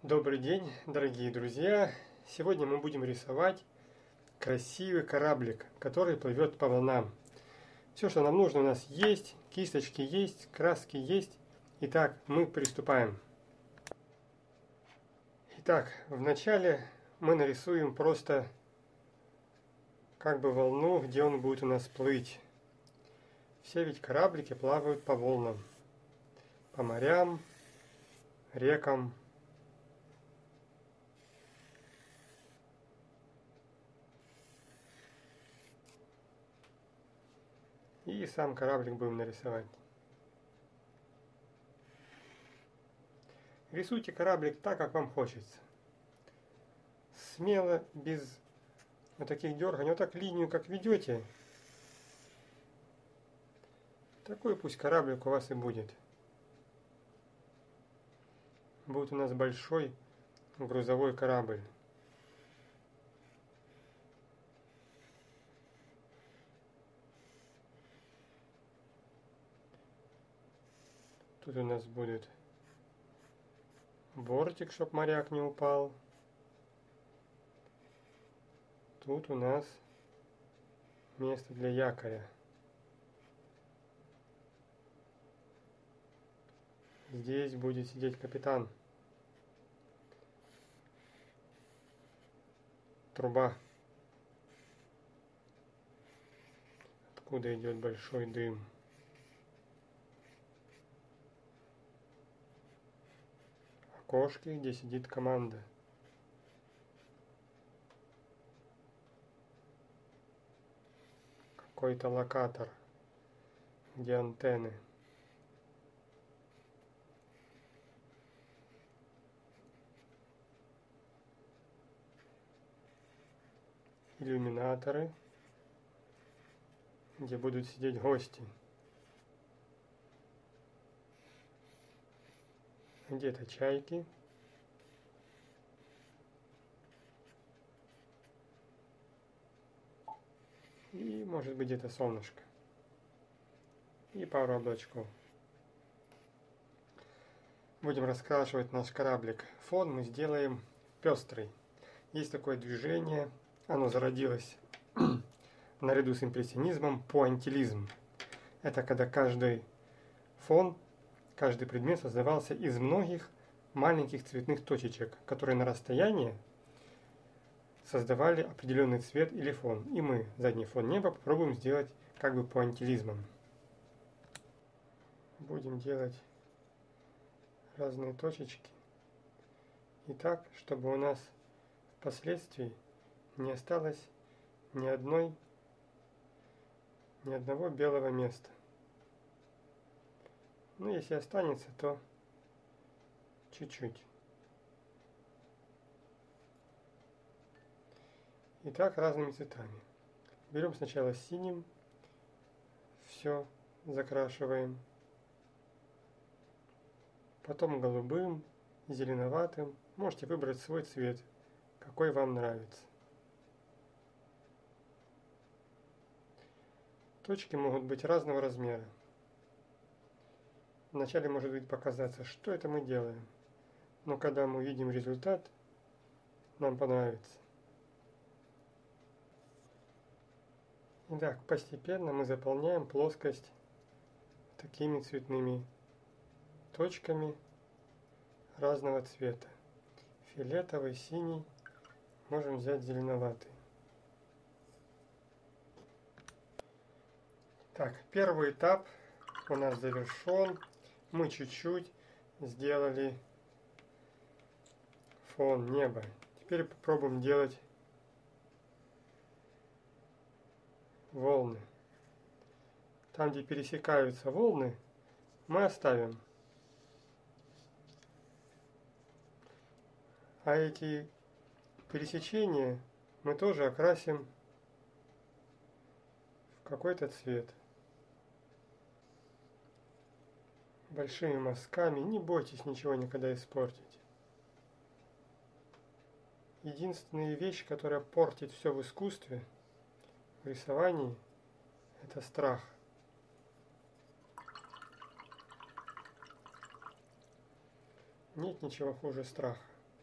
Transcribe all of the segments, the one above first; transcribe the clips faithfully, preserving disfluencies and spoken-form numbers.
Добрый день, дорогие друзья! Сегодня мы будем рисовать красивый кораблик, который плывет по волнам. Все, что нам нужно, у нас есть, кисточки есть, краски есть. Итак, мы приступаем. Итак, вначале мы нарисуем просто как бы волну, где он будет у нас плыть. Все ведь кораблики плавают по волнам, по морям, рекам. И сам кораблик будем нарисовать. Рисуйте кораблик так, как вам хочется. Смело, без вот таких дерганий. Вот так линию, как ведете, такой пусть кораблик у вас и будет. Будет у нас большой грузовой корабль. Тут у нас будет бортик, чтоб моряк не упал. Тут у нас место для якоря. Здесь будет сидеть капитан. Труба, откуда идет большой дым. Окошки, где сидит команда. Какой-то локатор, где антенны. Иллюминаторы, где будут сидеть гости. Где-то чайки. И может быть где-то солнышко. И пару облачков. Будем раскрашивать наш кораблик. Фон мы сделаем пестрый. Есть такое движение, оно зародилось наряду с импрессионизмом, пуантилизм. Это когда каждый фон, каждый предмет создавался из многих маленьких цветных точечек, которые на расстоянии создавали определенный цвет или фон. И мы задний фон неба попробуем сделать как бы пуантилизмом. Будем делать разные точечки. И так, чтобы у нас впоследствии не осталось ни одной, ни одного белого места. Ну, если останется, то чуть-чуть. И так разными цветами. Берем сначала синим, все закрашиваем, потом голубым, зеленоватым. Можете выбрать свой цвет, какой вам нравится. Точки могут быть разного размера. Вначале может быть показаться, что это мы делаем, но когда мы увидим результат, нам понравится. Итак, постепенно мы заполняем плоскость такими цветными точками разного цвета. Фиолетовый, синий, можем взять зеленоватый. Так, первый этап у нас завершен. Мы чуть-чуть сделали фон неба. Теперь попробуем делать волны. Там, где пересекаются волны, мы оставим. А эти пересечения мы тоже окрасим в какой-то цвет. Большими мазками, не бойтесь ничего никогда испортить. Единственная вещь, которая портит все в искусстве, в рисовании, это страх. Нет ничего хуже страха.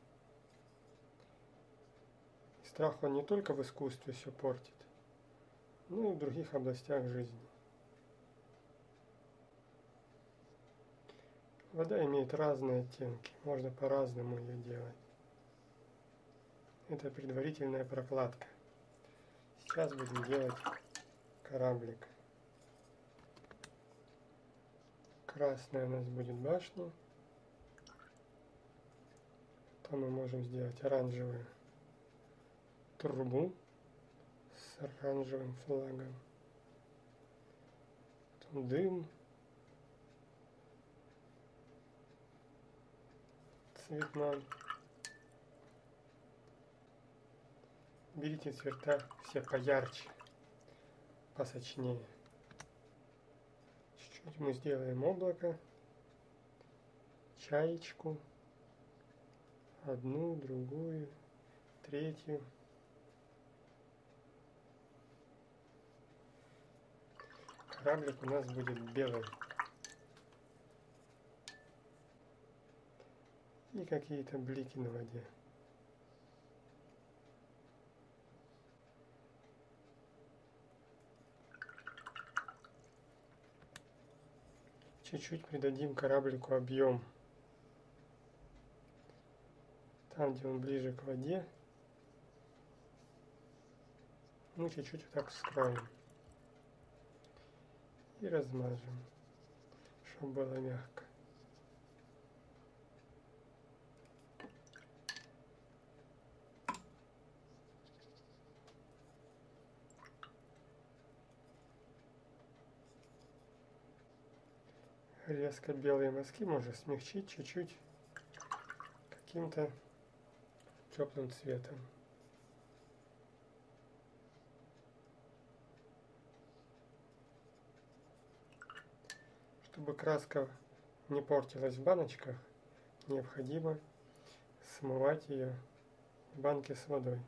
Страх, он не только в искусстве все портит, но и в других областях жизни. Вода имеет разные оттенки, можно по-разному ее делать. Это предварительная прокладка. Сейчас будем делать кораблик. Красная у нас будет башня. Там мы можем сделать оранжевую трубу с оранжевым флагом. Потом дым. Цветной. Берите цвета все поярче, посочнее. Чуть-чуть мы сделаем облако, чаечку, одну, другую, третью. Кораблик у нас будет белый. И какие-то блики на воде. Чуть-чуть придадим кораблику объем. Там, где он ближе к воде, мы чуть-чуть вот так вскроем. И размажем, чтобы было мягко. Резко белые мазки можно смягчить чуть-чуть каким-то теплым цветом. Чтобы краска не портилась в баночках, необходимо смывать ее в банке с водой.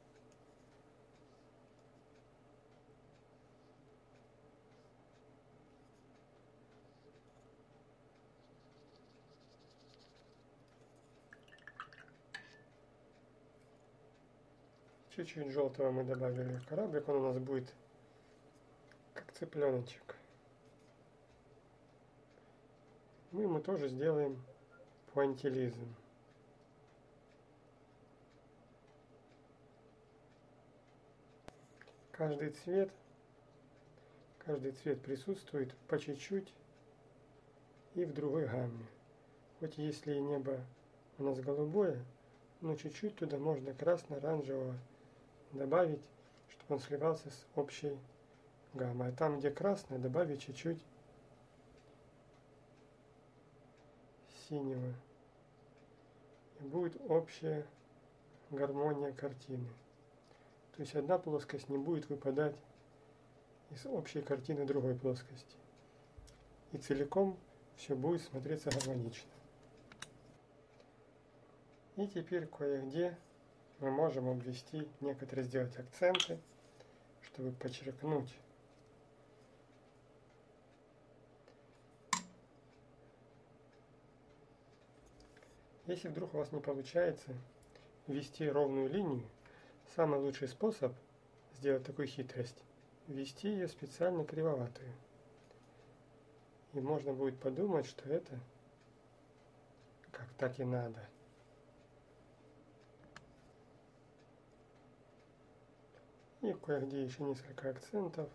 Чуть-чуть желтого мы добавили в кораблик, он у нас будет как цыпленочек. Мы ему тоже сделаем пуантилизм. Каждый цвет, каждый цвет присутствует по чуть-чуть и в другой гамме. Хоть если небо у нас голубое, но чуть-чуть туда можно красно-оранжевого добавить, чтобы он сливался с общей гаммой. А там, где красное, добавить чуть-чуть синего. И будет общая гармония картины. То есть одна плоскость не будет выпадать из общей картины другой плоскости. И целиком все будет смотреться гармонично. И теперь кое-где мы можем обвести, некоторые сделать акценты, чтобы подчеркнуть. Если вдруг у вас не получается ввести ровную линию, самый лучший способ сделать такую хитрость – ввести ее специально кривоватую. И можно будет подумать, что это как так и надо. И кое-где еще несколько акцентов.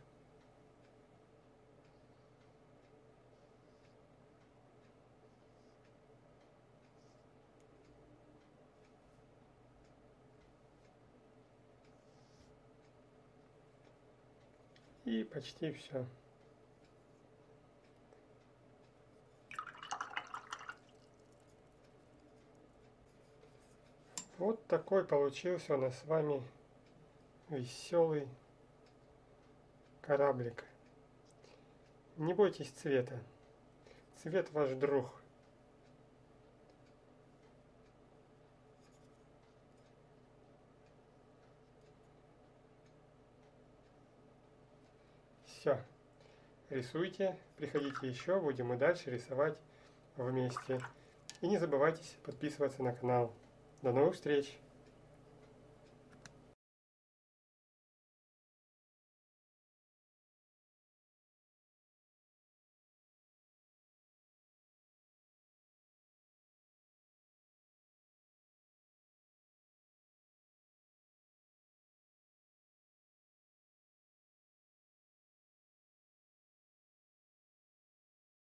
И почти все. Вот такой получился у нас с вами веселый кораблик. Не бойтесь цвета. Цвет ваш друг. Все. Рисуйте, приходите еще, будем и дальше рисовать вместе. И не забывайте подписываться на канал. До новых встреч!